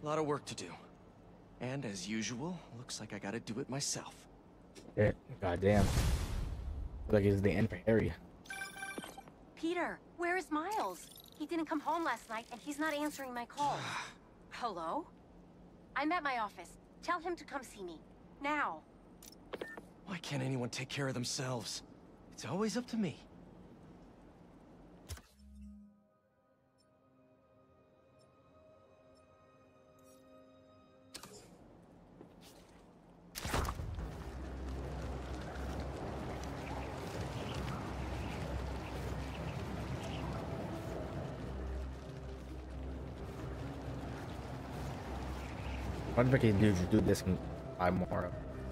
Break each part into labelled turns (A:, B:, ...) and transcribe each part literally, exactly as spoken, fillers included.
A: A lot of work to do. And as usual, looks like I gotta do it myself.
B: Yeah, goddamn. Like it's the end for Harry.
C: Peter, where is Miles? He didn't come home last night and he's not answering my calls. Hello? I'm at my office. Tell him to come see me. Now.
A: Why can't anyone take care of themselves? It's always up to me.
B: I wonder if I can do, do this and buy more.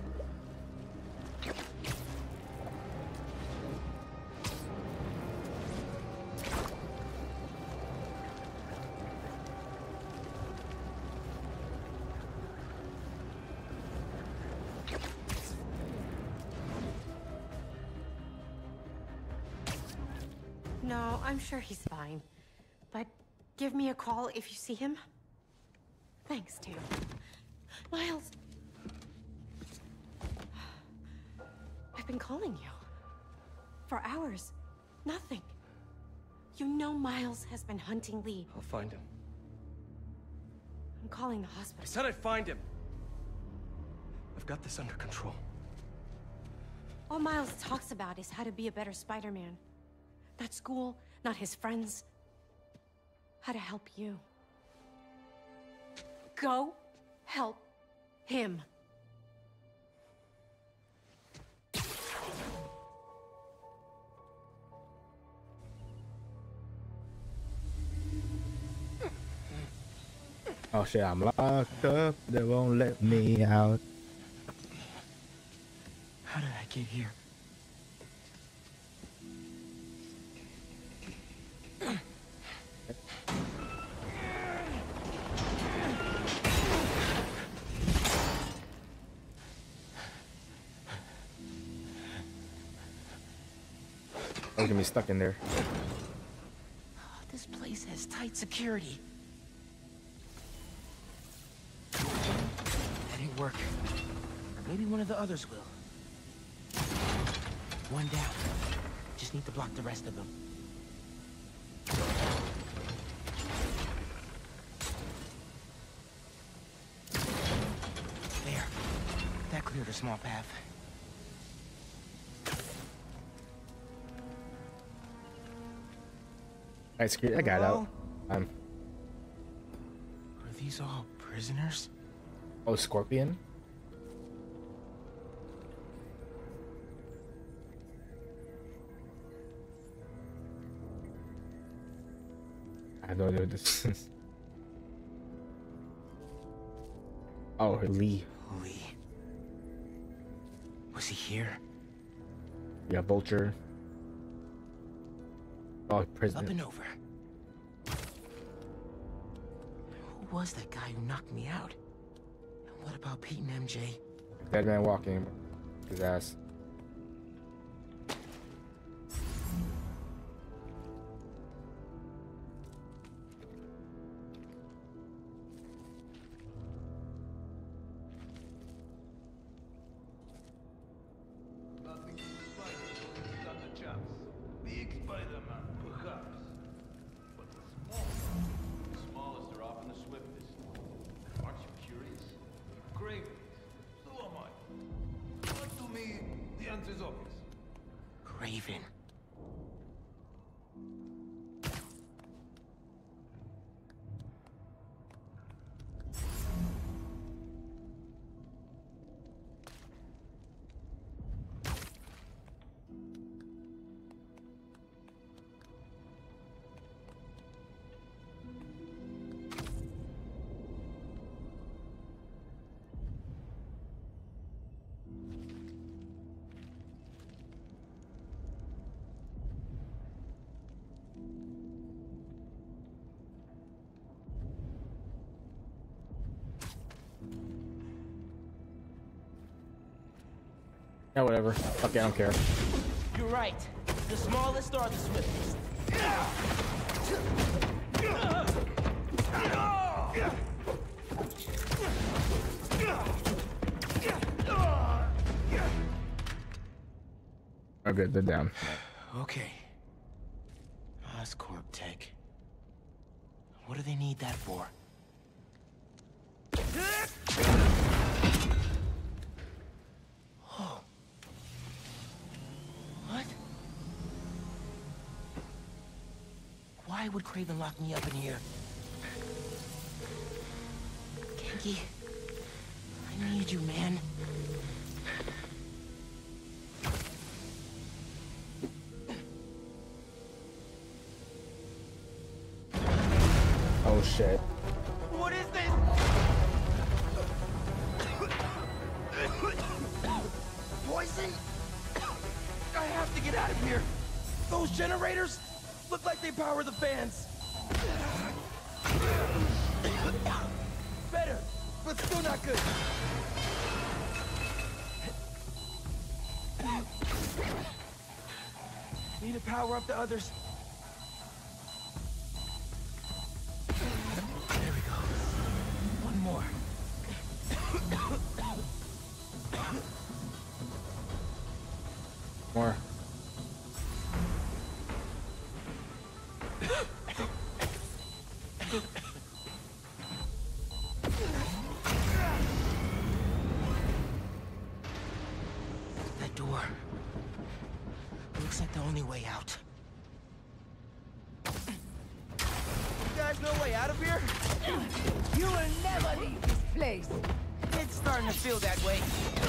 C: No, I'm sure he's fine. But give me a call if you see him. Thanks, Tim. Miles! I've been calling you. For hours. Nothing. You know Miles has been hunting Lee.
A: I'll find him.
C: I'm calling the
A: I
C: hospital.
A: said I'd find him. I've got this under control.
C: All Miles talks about is how to be a better Spider-Man. Not school, not his friends. How to help you. Go help him.
B: Oh shit, I'm locked up. They won't let me out.
A: How did I get here?
B: I'm gonna be stuck in there.
A: This place has tight security. That didn't work. Maybe one of the others will. One down. Just need to block the rest of them. There. That cleared a small path.
B: I screwed. I got
A: Hello?
B: out. Um.
A: Are these all prisoners?
B: Oh, Scorpion. I have no idea what this is. Oh, Lee.
A: Lee. Was he here?
B: Yeah, Vulture. Oh, prison.
A: Up and over. Who was that guy who knocked me out? And what about Pete and M J?
B: Dead man walking. His ass.
D: Nothing to Spider-Man has got the chops. Big Spider-Man, perhaps. But the small ones, the smallest are often the swiftest. Aren't you curious? Craven. So am I. But to me, the answer's obvious.
A: Craven.
B: Yeah, whatever. Fuck it, I don't care.
A: You're right. The smallest are the swiftest.
B: Oh, good. They're down.
A: Okay. Oscorp tech. What do they need that for? Oh. What? Why would Craven lock me up in here? Genki, I need you, man.
B: Oh shit.
A: What is this? Poison? I have to get out of here. Those generators look like they power the fans. Better, but still not good. Need to power up the others. There we go. One more.
B: More.
A: That door. Looks like the only way out. You guys no way out of here?
E: You will never leave this place.
A: It's starting to feel that way.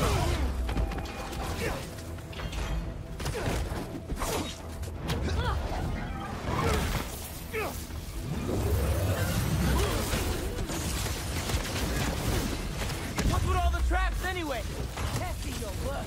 A: What's with all the traps anyway?
E: Testing your work.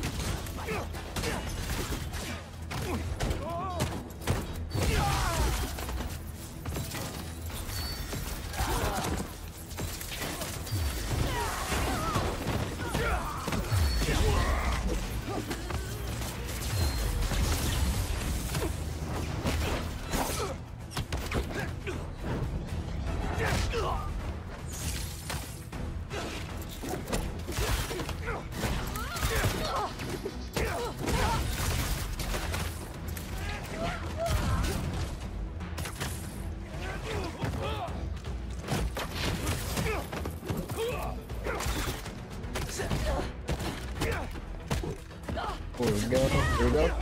B: Oh, here we go. Here we go.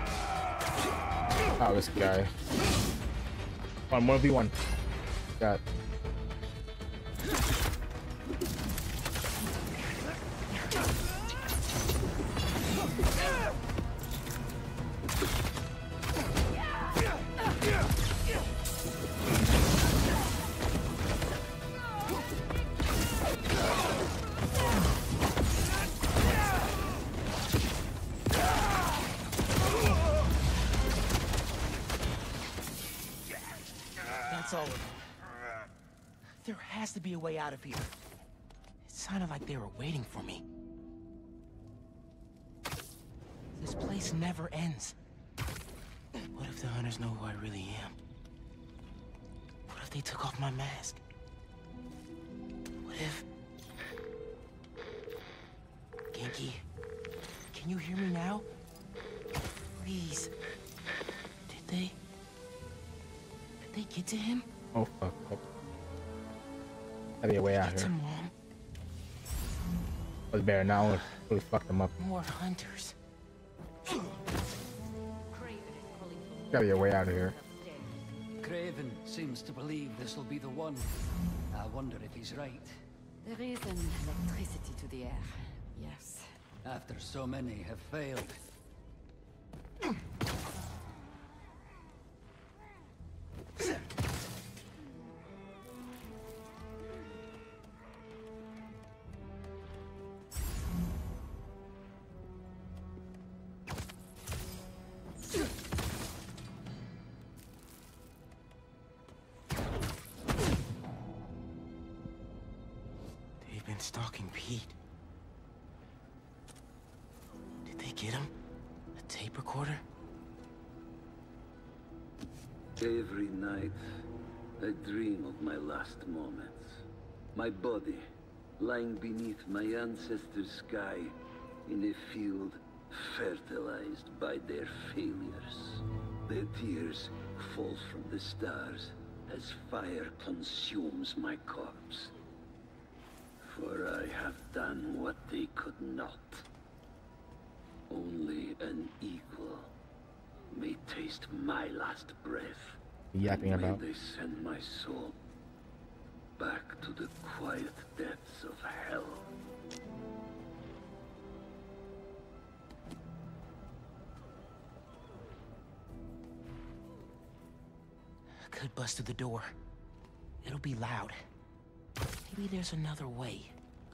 B: Oh, this guy. Come on, one v one. Got.
A: That's all of them. There has to be a way out of here. It sounded like they were waiting for me. This place never ends. What if the hunters know who I really am? What if they took off my mask? What if... Genki, can you hear me now? Please. Did they... Did they get to him?
B: Oh fuck. Oh. Gotta be a way out
A: Get to
B: here.
A: Mom?
B: Was better now. Really fucked them up.
A: More hunters.
E: Craven is calling for
B: Gotta be a way out of here.
E: upstairs.
F: Craven seems to believe this will be the one. I wonder if he's right.
G: There is an electricity to the air, yes.
F: After so many have failed.
A: They've been stalking Pete. Did they get him? A tape recorder?
H: Every night, I dream of my last moments. My body lying beneath my ancestors' sky in a field fertilized by their failures. Their tears fall from the stars as fire consumes my corpse. For I have done what they could not. Only an equal may taste my last breath.
B: Yapping
H: and may
B: about.
H: they send my soul back to the quiet depths of hell.
A: Could bust through the door. It'll be loud. Maybe there's another way.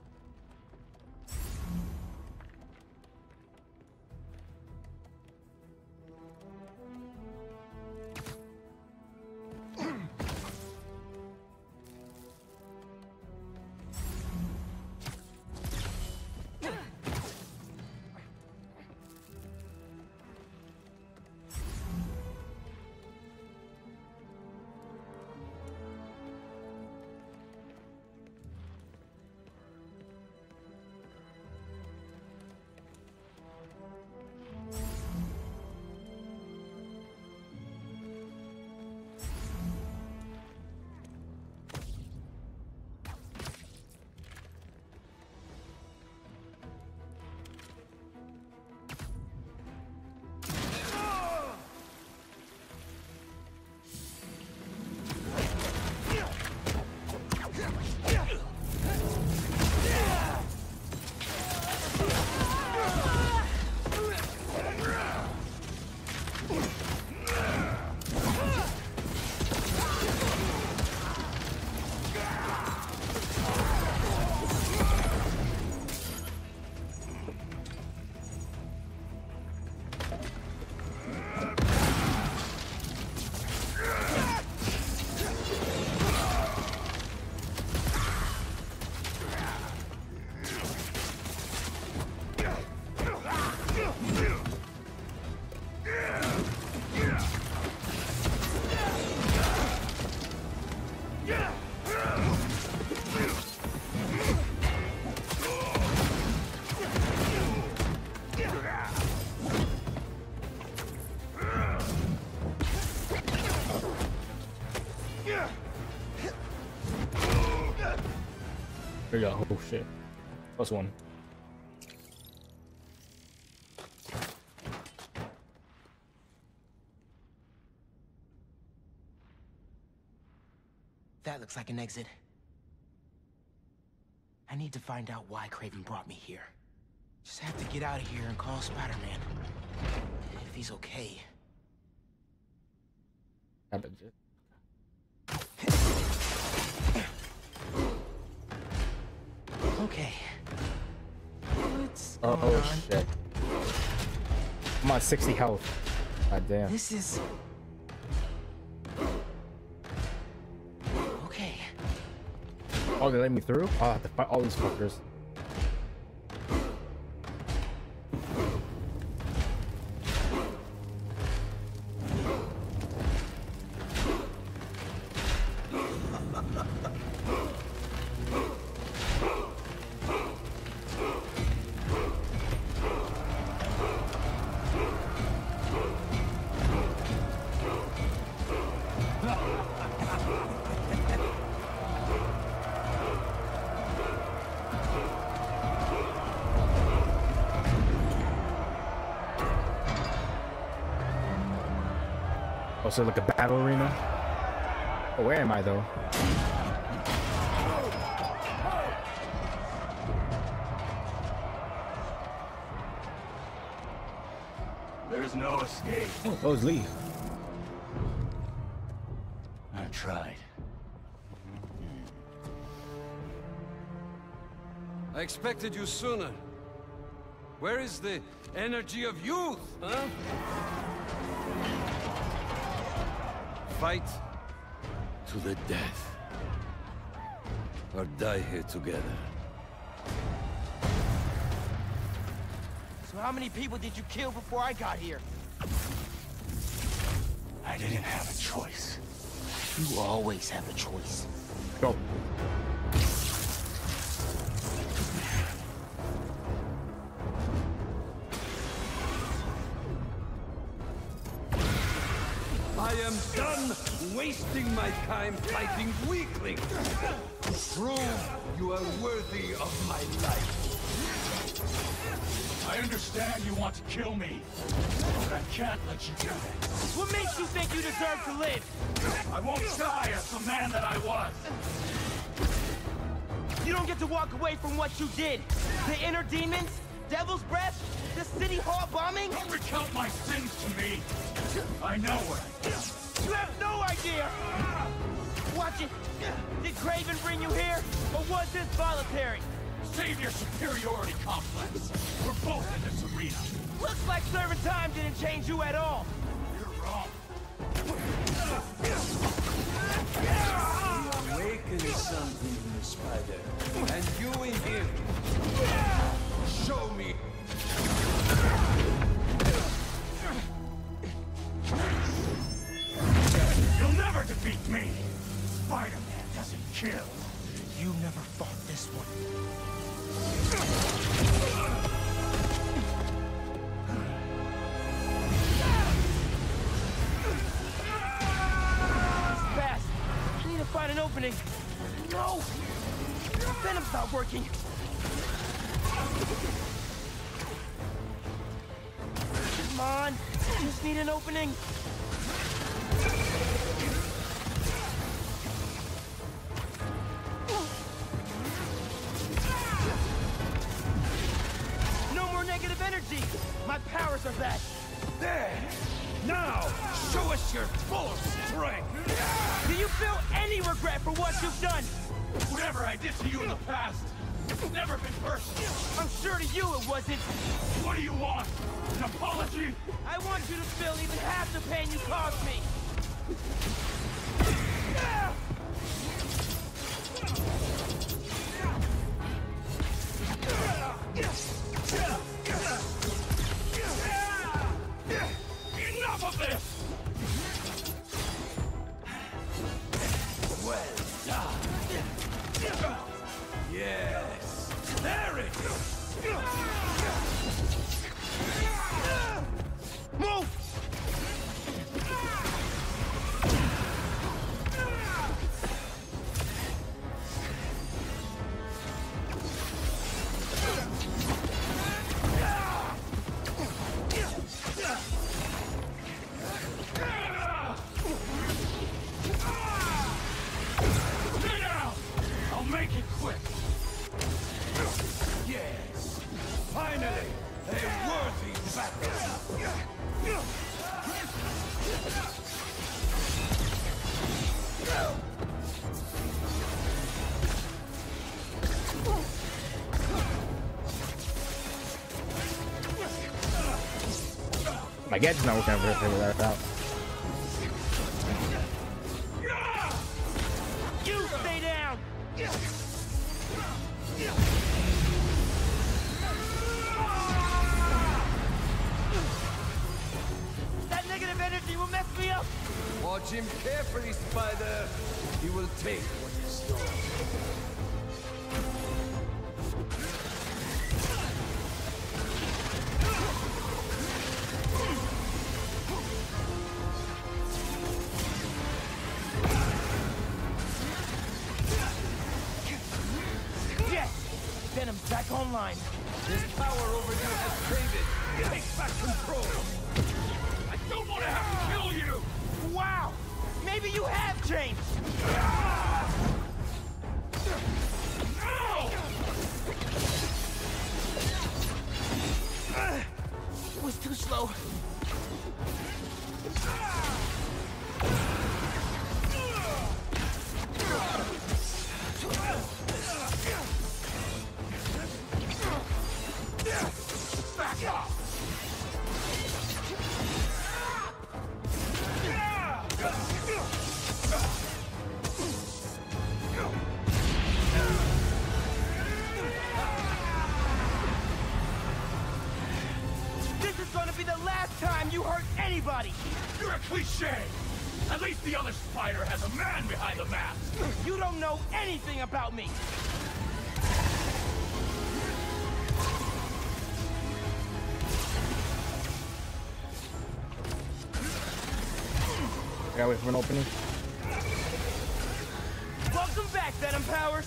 B: There you go. Oh shit. Plus one.
A: That looks like an exit. I need to find out why Kraven brought me here. Just have to get out of here and call Spider-Man. If he's okay.
B: Happens it.
A: Okay. What's
B: Oh,
A: going
B: oh
A: on?
B: shit. I'm on sixty health. God damn.
A: This is... Okay.
B: Oh, they let me through? Oh, I have to fight all these fuckers. Oh, so like a battle arena? Oh, where am I though?
D: There's no escape.
B: Oh, those Lee.
D: I tried.
I: I expected you sooner. Where is the energy of youth, huh? Fight to the death. Or die here together.
A: So how many people did you kill before I got here?
D: I didn't have a choice.
A: You always have a choice.
B: Go.
I: wasting my time fighting weaklings. Prove you are worthy of my life.
J: I understand you want to kill me, but I can't let you do that.
A: What makes you think you deserve to live?
J: I won't die as the man that I was.
A: You don't get to walk away from what you did. The inner demons, Devil's Breath, the City Hall bombing.
J: Don't recount my sins to me. I know what I did.
A: You have no idea. Watch it. Did Craven bring you here, or was this voluntary?
J: Save your superiority complex. We're both in this arena.
A: Looks like serving time didn't change you at all.
J: You're wrong.
I: You awakened something in the spider, and you in him. Show me.
J: You'll never defeat me. Spider-Man doesn't kill. You never fought this one.
A: Fast. I need to find an opening. No! Venom's not working. Come on. Just need an opening. No more negative energy. My powers are back.
J: There! Now, show us your full strength!
A: Do you feel any regret for what you've done?
J: Whatever I did to you in the past, it's never been personal.
A: I'm sure to you it wasn't.
J: What do you want? An apology?
A: I want you to feel even half the pain you caused me.
J: Enough of this!
I: Well done. Yes.
J: There it is!
A: Move!
J: Sit down! I'll make it quick!
I: Yes. Finally, a worthy battle.
B: My gadget's not working over here. Figure that out.
A: You stay down! That negative energy will mess me up!
I: Watch him carefully, Spider. He will take what is yours.
A: Yes! Venom's back online.
I: His power over you has faded.
J: Take back control! I don't want to have to kill you!
A: Wow! Maybe you have changed!
J: No!
A: It was too slow.
J: Back off!
A: This is gonna be the last time you hurt anybody!
J: You're a cliche! At least the other spider has a man behind the mask!
A: You don't know anything about me!
B: Gotta wait for an opening.
A: Venom powers?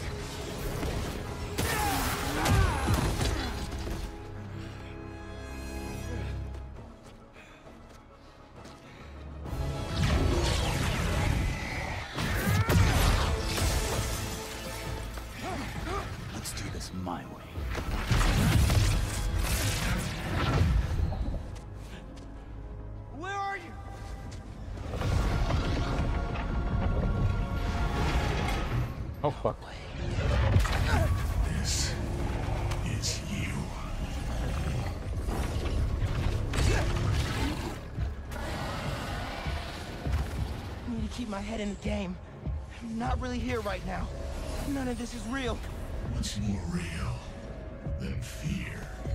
J: Let's do this my way.
A: Where are you?
B: Oh fuck.
J: This is you.
A: I need to keep my head in the game. I'm not really here right now. None of this is real.
J: What's more real than fear?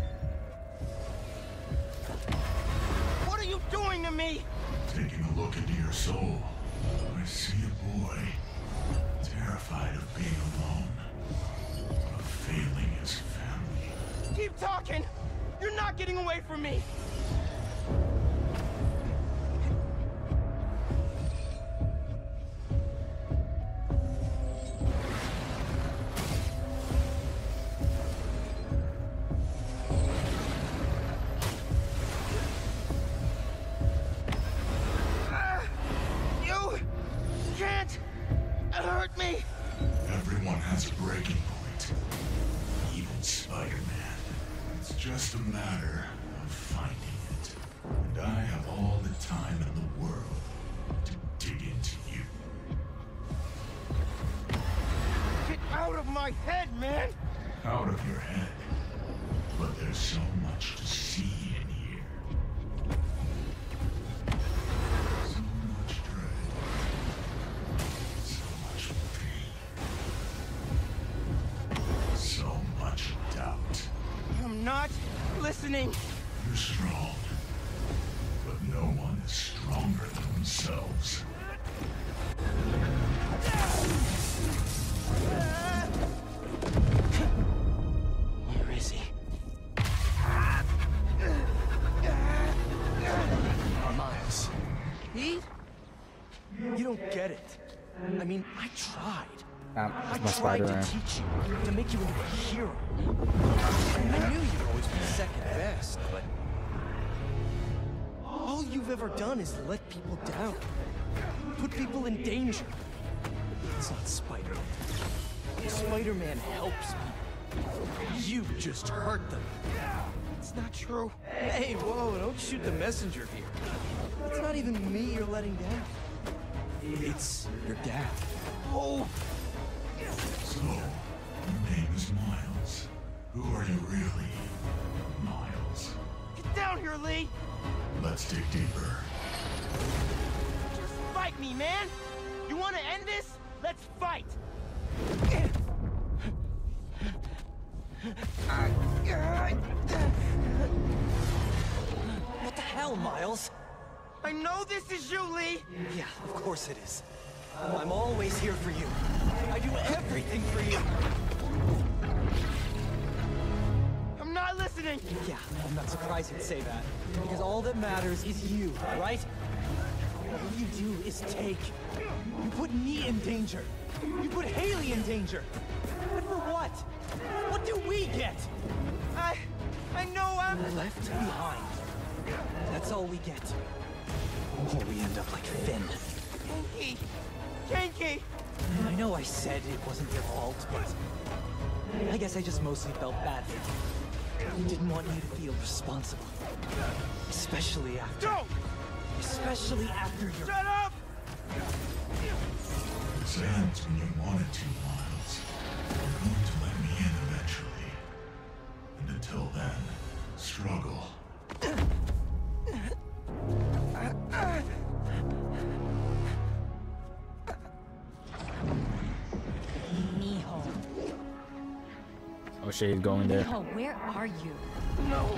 A: What are you doing to me?
J: Taking a look into your soul, I see a boy terrified of being alone, of failing his family.
A: Keep talking! You're not getting away from me! Ah, you can't hurt me!
J: Everyone has a breaking point. Even Spider-Man. It's just a matter of finding it. And I have all the time in the world to dig into you.
A: Get out of my head, man!
J: Out of your head. But there's so much to see in here. So much dread. So much pain. So much doubt.
A: I'm not listening.
J: You're strong. But no one is stronger than themselves.
A: Where is he? Miles. Pete? You don't get it. I mean, I tried.
B: Um,
A: I
B: that's my
A: tried
B: Spider-Man.
A: to teach you, to make you into a hero. I knew you'd always be second best, but... all you've ever done is let people down. Put people in danger. It's not Spider-Man. Spider-Man helps people. You just hurt them. It's not true. Hey, whoa, don't shoot the messenger here. It's not even me you're letting down. It's your dad. Oh!
J: So, your name is Miles. Who are you really, Miles?
A: Get down here, Lee!
J: Let's dig deeper.
A: Just fight me, man! You wanna end this? Let's fight! What the hell, Miles? I know this is you, Lee! Yeah, of course it is. I'm always here for you. I do everything for you. I'm not listening! Yeah, I'm not surprised you'd say that. Because all that matters is you, right? All you do is take. You put me in danger. You put Haley in danger. And for what? What do we get? I... I know I'm... left behind. That's all we get. Or we end up like Finn. Ganke! Ganke! I know I said it wasn't your fault, but... I guess I just mostly felt bad for you. I didn't want you to feel responsible. Especially after... Don't! Especially after your... Shut up!
J: This ends when you wanted to, Miles. You're going to let me in eventually. And until then, struggle.
C: Mijo.
B: Oh shit, he's going there.
C: Mijo, where are you?
A: No!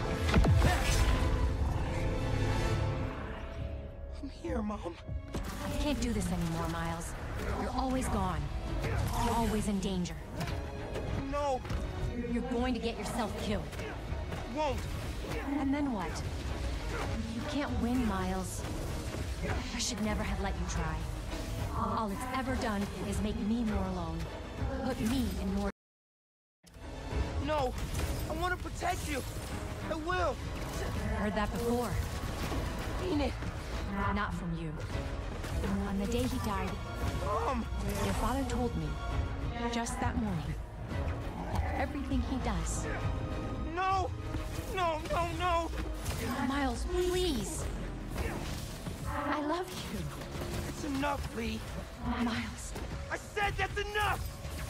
A: I'm here, Mom.
C: I can't do this anymore, Miles. You're always gone. You're always in danger.
A: No!
C: You're going to get yourself killed.
A: Won't!
C: And then what? You can't win, Miles. I should never have let you try. All it's ever done is make me more alone. Put me in more...
A: No! I want to protect you! I will!
C: Heard that before.
A: Mean it!
C: Not from you. On the day he died,
A: Mom!
C: your father told me, just that morning, that everything he does...
A: No! No, no, no!
C: Miles, please! I love you.
A: It's enough, Lee.
C: Miles.
A: I said that's enough!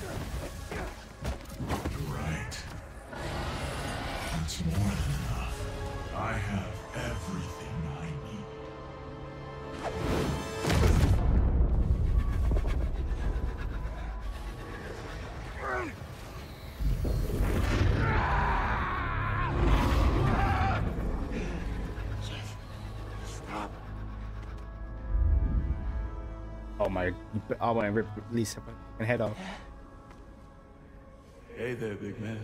J: You're right. It's more than enough. I have everything I need.
A: Stop.
B: Oh my! I want to rip Lisa fucking head off.
I: Hey there, big man.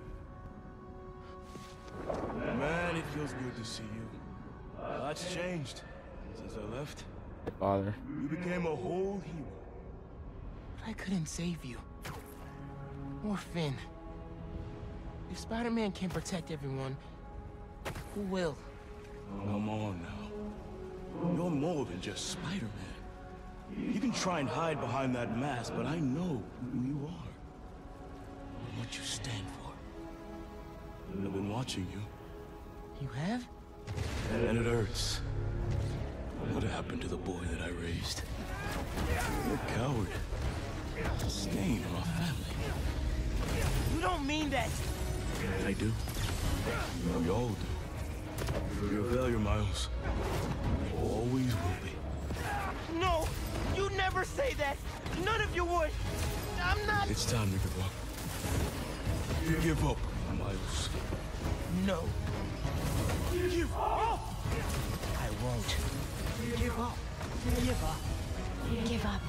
I: Man, it feels good to see you. A lot's changed since I left.
B: Father.
I: You became a whole hero.
A: But I couldn't save you. Or Finn. If Spider-Man can't protect everyone, who will?
I: Come on now. You're more than just Spider-Man. You can try and hide behind that mask, but I know who you are. And what you stand for. I've been watching you.
A: You have?
I: And it hurts. What happened to the boy that I raised? You're a coward. A stain on our family.
A: You don't mean that!
I: I do. We all do. You're a failure, Miles. You always will be.
A: No! You never say that! None of you would! I'm not...
I: It's time to give up. You give up, Miles.
A: No. Give up! I won't. Give up. Give up.
C: Give up.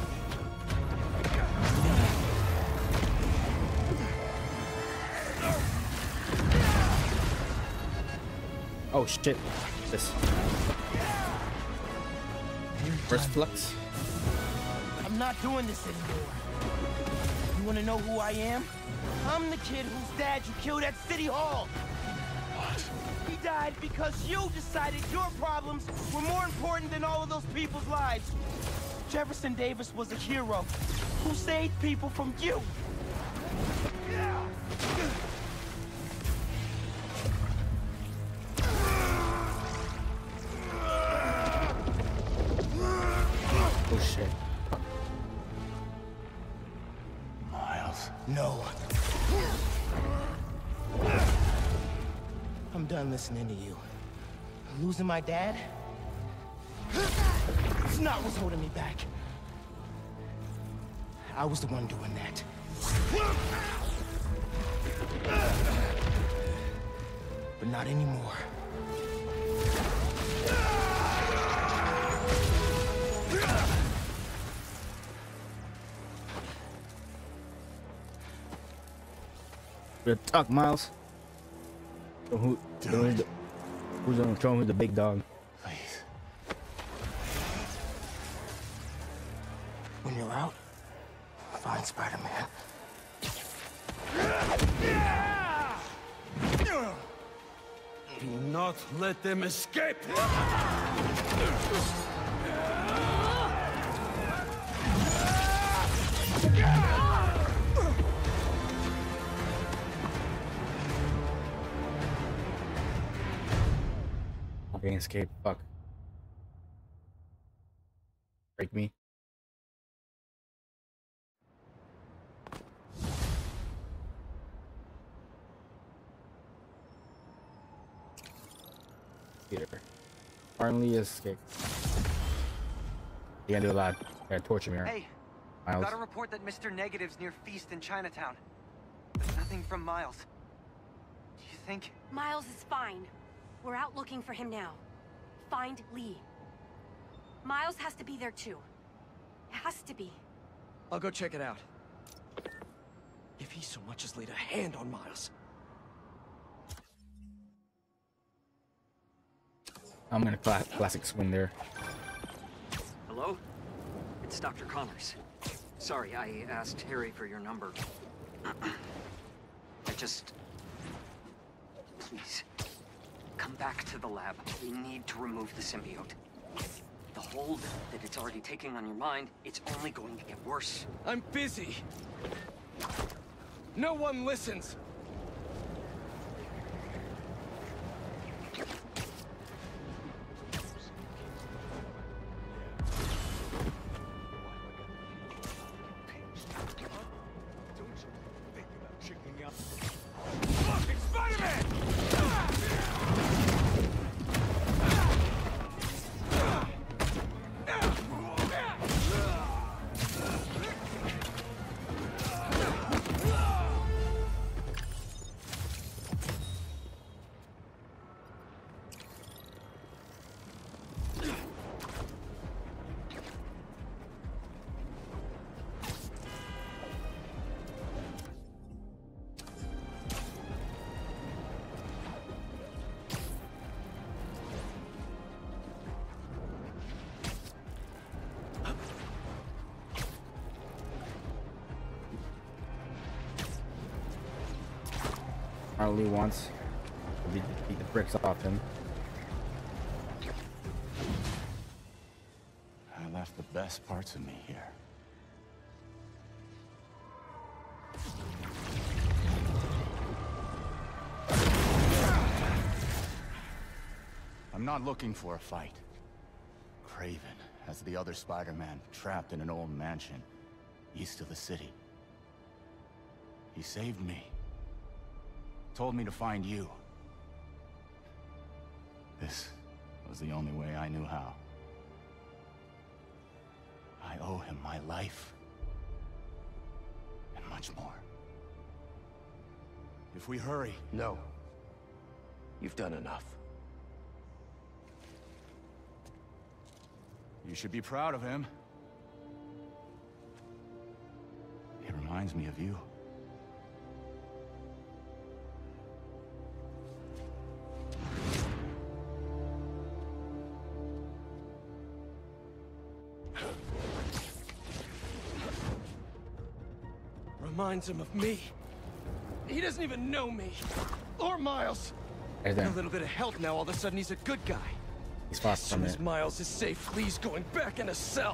B: Oh shit! This. Where's Flux?
A: I'm not doing this anymore. You wanna know who I am? I'm the kid whose dad you killed at City Hall!
I: What?
A: He died because you decided your problems were more important than all of those people's lives. Jefferson Davis was a hero who saved people from you.
B: Oh shit.
I: Miles.
A: No. I'm done listening to you. Losing my dad? It's not what's holding me back. I was the one doing that. But not anymore.
B: Good talk, Miles. So who? Who's the, who's gonna show who's the big dog?
I: Please.
A: When you're out, find Spider-Man.
I: Do not let them escape!
B: I can escape. Fuck. Break me. Peter. Finally escaped. You gotta do a lot. You gotta torture me, right?
K: Hey,
B: Miles.
K: got a report that Mister Negative's near Feast in Chinatown. But nothing from Miles. Do you think?
C: Miles is fine. We're out looking for him now. Find Lee. Miles has to be there too. Has to be.
K: I'll go check it out.
A: If he so much as laid a hand on Miles.
B: I'm gonna cla classic swing there.
K: Hello? It's Doctor Connors. Sorry, I asked Harry for your number. I just... Please, come back to the lab. We need to remove the symbiote. The hold that it's already taking on your mind, it's only going to get worse.
L: I'm busy. No one listens.
B: Harley wants to beat, beat the bricks off him.
I: I left the best parts of me here. I'm not looking for a fight. Kraven has the other Spider-Man trapped in an old mansion east of the city. He saved me. Told me to find you. This was the only way I knew how. I owe him my life. And much more. If we hurry...
M: No. You've done enough.
I: You should be proud of him. He reminds me of you.
L: Reminds him of me. He doesn't even know me. Or Miles.
B: Hey there.
L: A little bit of help now, all of a sudden he's a good guy.
B: He's far
L: As soon
B: from
L: as
B: it.
L: Miles is safe, Lee's going back in a cell.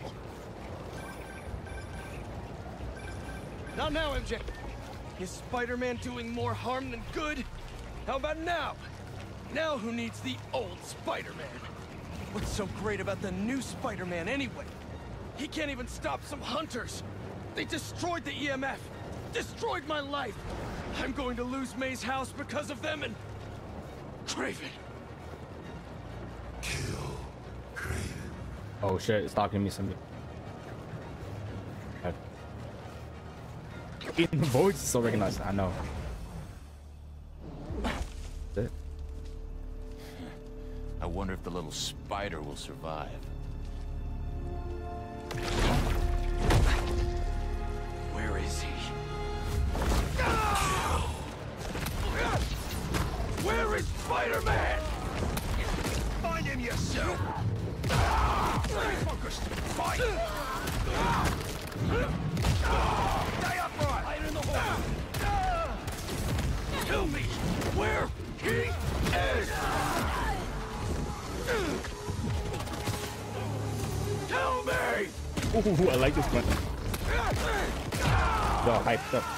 L: Not now, M J. Is Spider-Man doing more harm than good? How about now? Now who needs the old Spider-Man? What's so great about the new Spider-Man anyway? He can't even stop some hunters. They destroyed the E M F. Destroyed my life. I'm going to lose May's house because of them and... Kraven.
J: Kill Kraven.
B: Oh shit, it's talking to me something. Even the voice is so recognized. I know. That's it.
I: I wonder if the little spider will survive.
L: Where is he? Where is Spider-Man? Find him yourself! Stay focused! Fight! Stay upright! Light in the hole! Tell me where he is! Tell me!
B: Ooh, I like this one. Well, hyped up.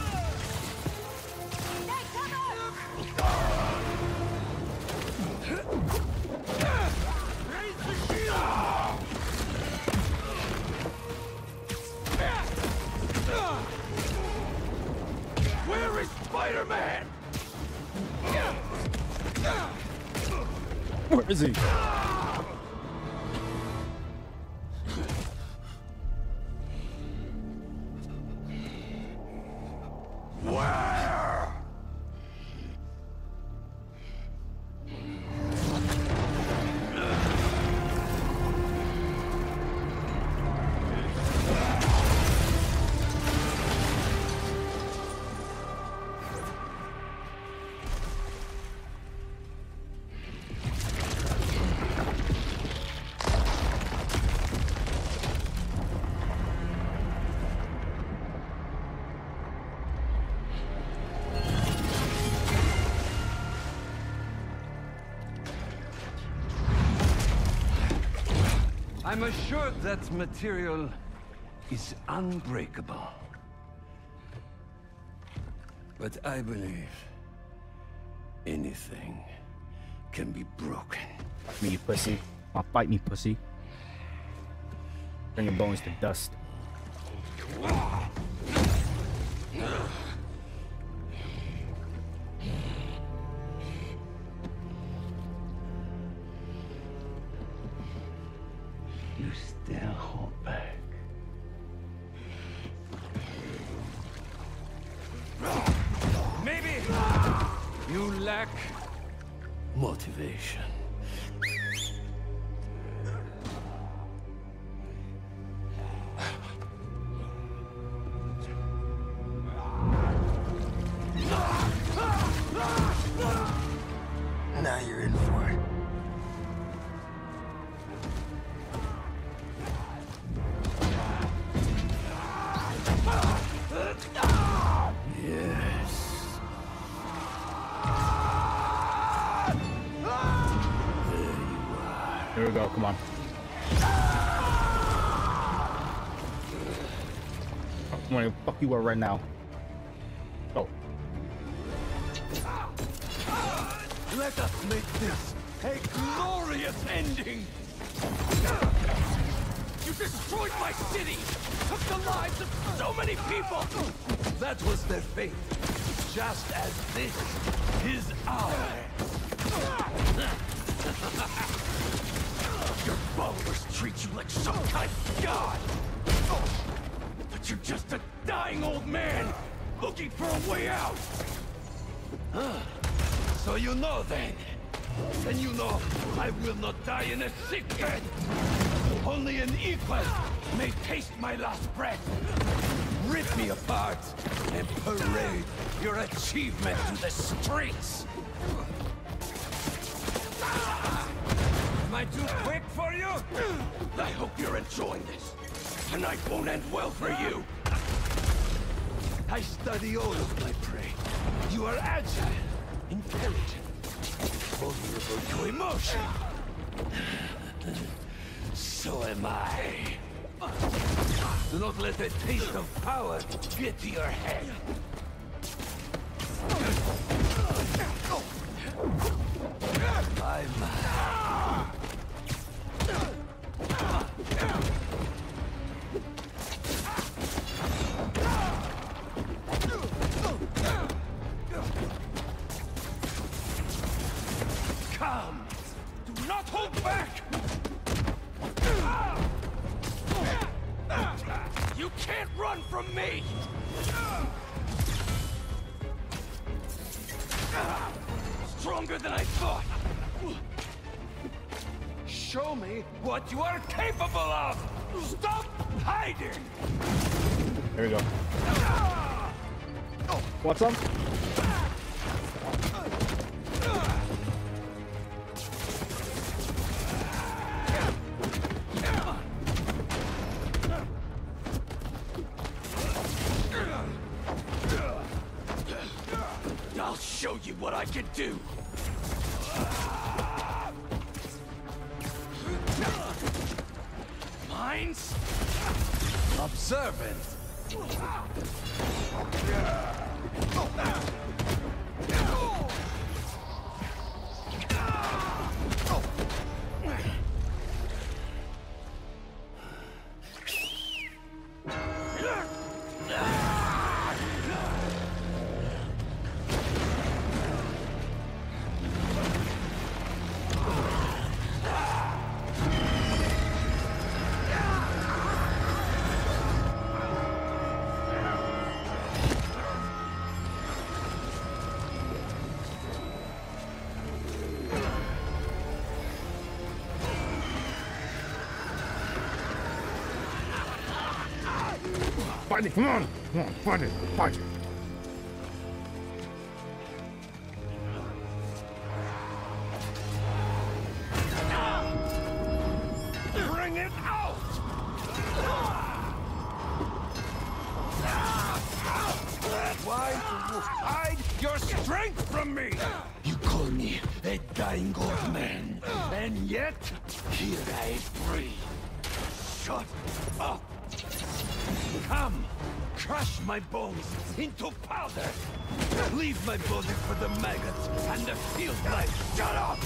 L: Where is Spider-Man?
B: Where is he?
L: Where?
N: I'm assured that material is unbreakable. But I believe anything can be broken.
B: Fight me, you pussy. I'll fight me, pussy. Bring your bones to dust.
H: You still hold back.
N: Maybe you lack motivation.
H: Now you're in for it.
N: Yes.
B: Here we go, come on. Oh, come on, fuck you up right now. Go.
N: Let us make this a glorious ending! You destroyed my city! Took the lives of so many people! That was their fate. Just as this is ours. Your followers treat you like some kind of god! But you're just a dying old man looking for a way out! Huh. So you know then. Then you know I will not die in a sick bed. Only an equal may taste my last breath. Rip me apart and parade your achievement to the streets. Am I too quick for you? I hope you're enjoying this. Tonight won't end well for you. I study all of my prey. You are agile, intelligent, vulnerable to emotion. So am I. Do not let the taste of power get to your head. I'm... Come! Do not hold back! You can't run from me! Stronger than I thought! Show me what you are capable of! Stop hiding!
B: There we go. What's up?
N: I'll show you what I can do! Minds? Observant!
B: Fight it, come on! Come on, fight it, fight it.
N: Bring it out! Why do you hide your strength from me? You call me a dying old man, and yet here I breathe. Shut up! Come! Crush my bones into powder! Leave my body for the maggots and the field life! Shut up!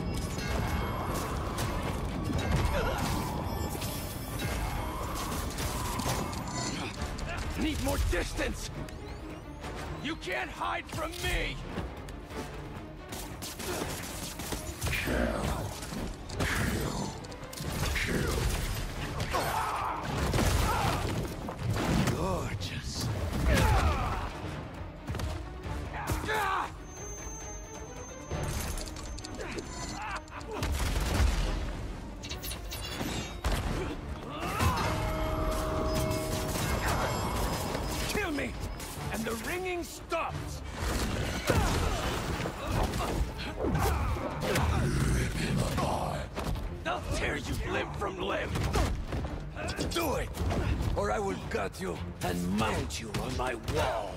N: Need more distance! You can't hide from me!
J: Kill. Kill. Kill.
N: Gorgeous. Kill me, and the ringing stops. I'll tear you limb from limb. Do it, or I will gut you and mount you on my wall.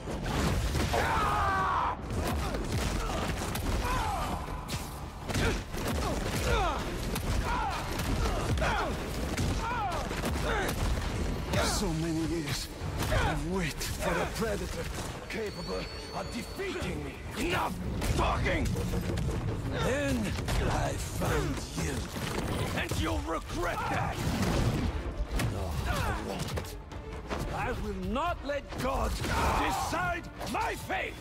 N: So many years I've waited for a predator capable of defeating me. Enough talking! Then I found you. And you'll regret that! No, I won't. I will not let God decide my fate!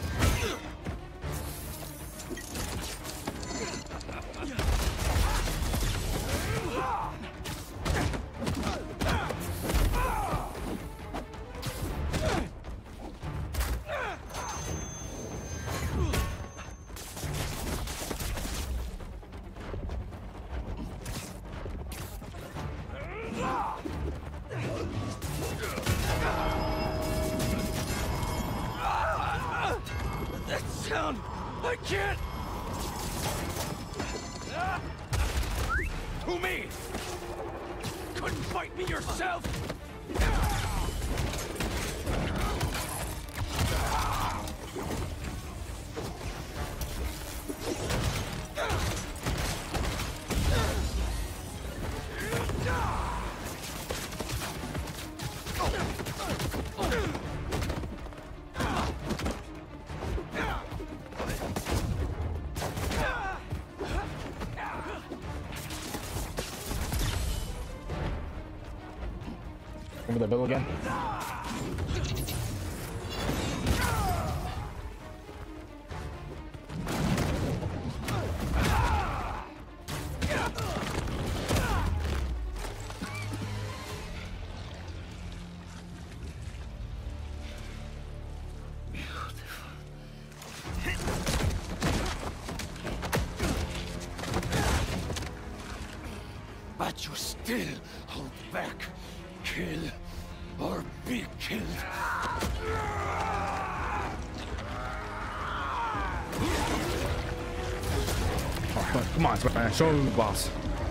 N: That sound! I can't! Who, me? Couldn't fight me yourself?
B: Over the bill again.
N: But you still hold back. Kill or be killed.
B: Oh, come on, man. Show him the boss.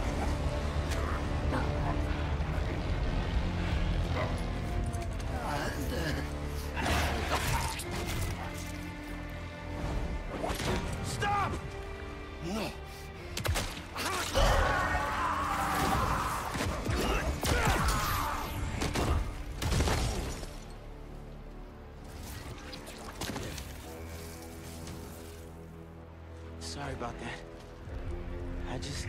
N: Stop! No.
A: Sorry about that. I just...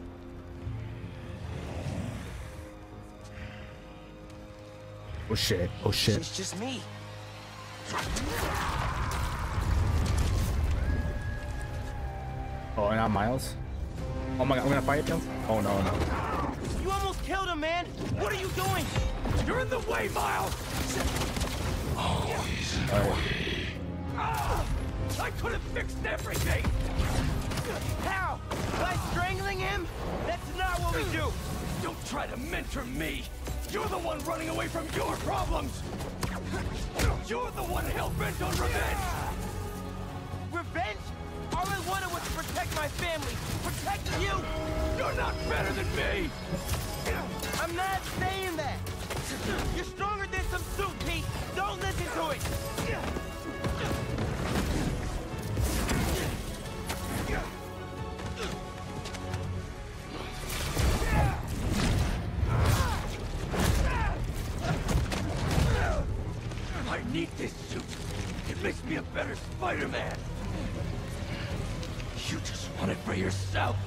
B: Oh shit, oh shit.
A: It's just me.
B: Oh, not Miles? Oh my god, I'm gonna fight him? Oh no, no.
A: You almost killed him, man! What are you doing?
N: You're in the way, Miles!
J: Always in the
B: Alright.
J: way.
N: Ah! I could have fixed everything!
A: How? By strangling him? That's not what we do!
N: Don't try to mentor me! You're the one running away from your problems! You're the one hell-bent on revenge!
A: Revenge? All I wanted was to protect my family. Protect you!
N: You're not better than me!
A: I'm not saying that! You're stronger than some soup, Pete! Don't listen to it!
N: this suit. It makes me a better Spider-Man. You just want it for yourself.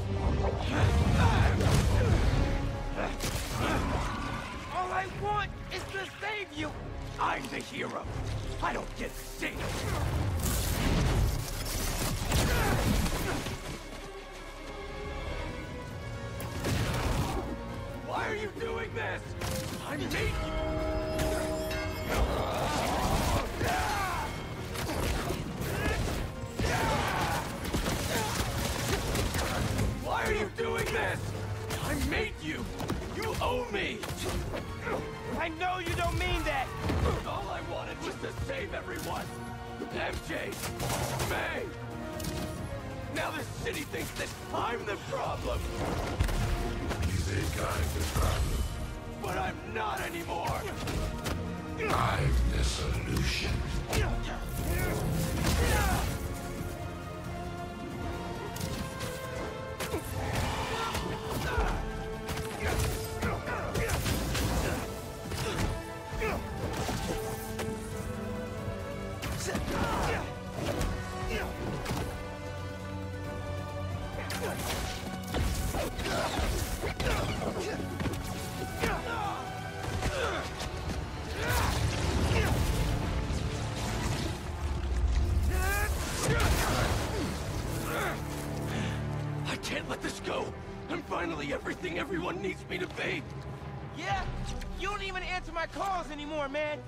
L: All I want is to save you.
N: I'm the hero. I don't get saved. Why are you doing this? I made you. Why are you doing this? I made you. You owe me.
L: I know you don't mean that.
N: All I wanted was to save everyone. M J, May. Now the city thinks that I'm the problem.
J: You think I'm the problem?
N: But I'm not anymore.
J: I'm the solution.
N: I can't let this go. I'm finally everything everyone needs me to be.
L: Yeah? You don't even answer my calls anymore, man.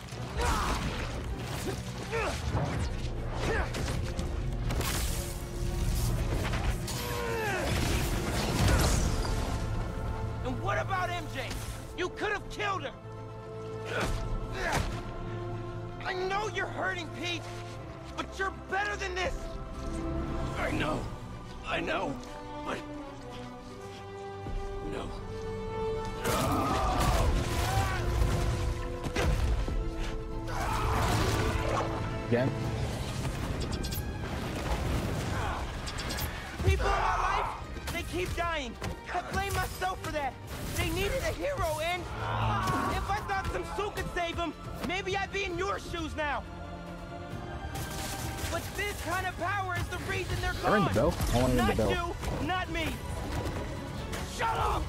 L: And what about M J? You could have killed her. I know you're hurting, Pete, but you're better than this.
N: I know. I know. But... No.
B: Again?
L: People in my life, they keep dying. I blame myself for that. They needed a hero, and if I thought some suit could save them, maybe I'd be in your shoes now. But this kind of power is the reason they're gone.
B: Ring the bell. I want to ring
L: Not
B: the bell.
L: you, not me. Shut up!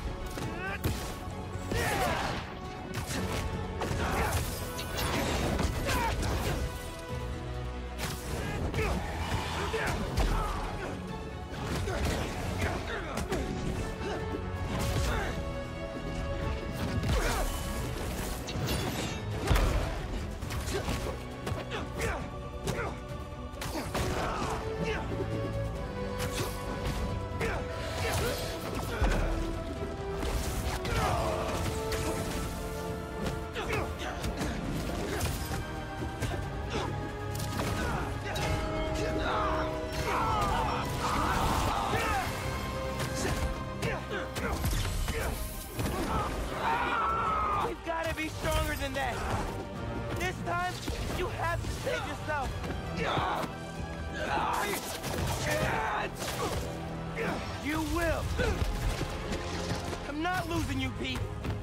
L: You've got to be stronger than that. This time, you have to save yourself. You will. I'm not losing you, Pete.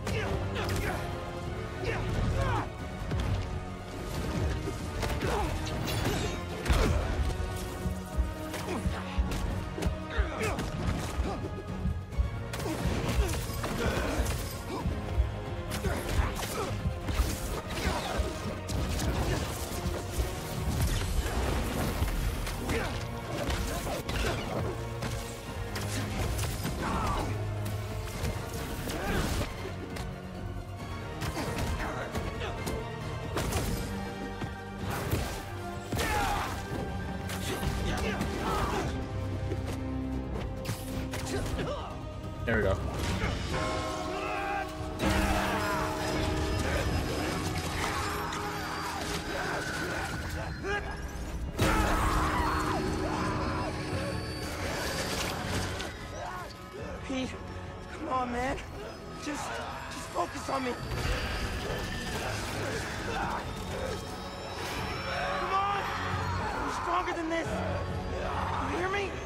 B: There we go.
L: Pete, come on, man. Just, just focus on me. Come on! You're stronger than this. You hear me?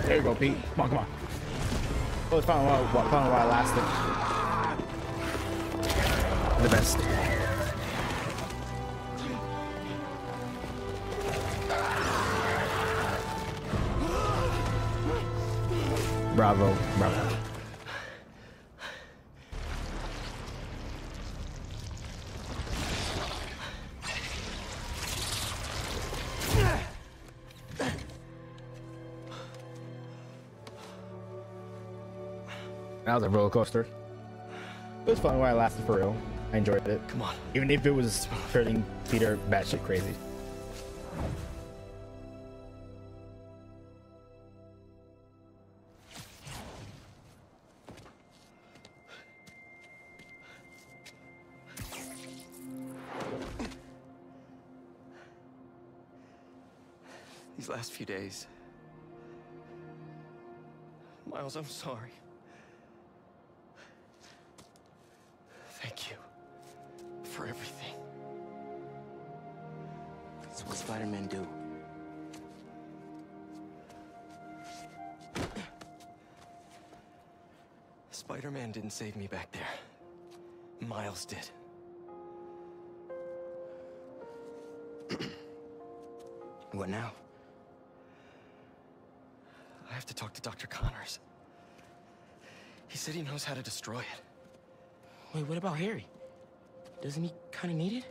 B: There you go, Pete. Come on, come on. Oh, it's finally why, finally why I lasted. The best. Bravo, bravo. That was a roller coaster. It was fun while it lasted for real. I enjoyed it.
L: Come on.
B: Even if it was turning Peter batshit crazy.
L: These last few days. Miles, I'm sorry. Thank you for everything.
M: It's what Spider-Man do.
L: Spider-Man didn't save me back there. Miles did.
M: What now?
L: I have to talk to Doctor Connors. He said he knows how to destroy it.
M: Wait, what about Harry? Doesn't he kind of need it?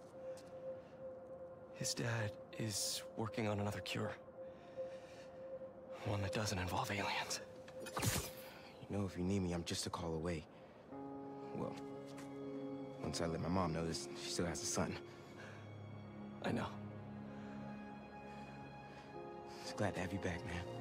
L: His dad is working on another cure. One that doesn't involve aliens.
M: You know, if you need me, I'm just a call away. Well, once I let my mom know this, she still has a son.
L: I know.
M: Just glad to have you back, man.